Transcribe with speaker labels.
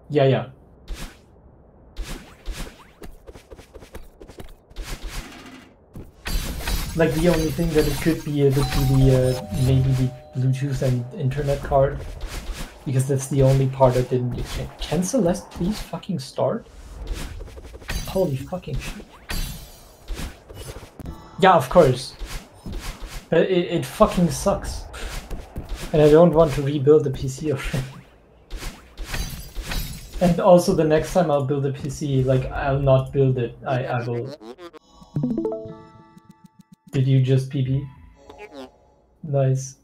Speaker 1: Yeah, yeah. Like the only thing that it could be would be the maybe the Bluetooth and internet card, because that's the only part that didn't exchange. Can Celeste please fucking start? Holy fucking shit! Yeah, of course. But it fucking sucks, and I don't want to rebuild the PC already. And also, the next time I'll build a PC, like I'll not build it. I will. Did you just PB? Nice.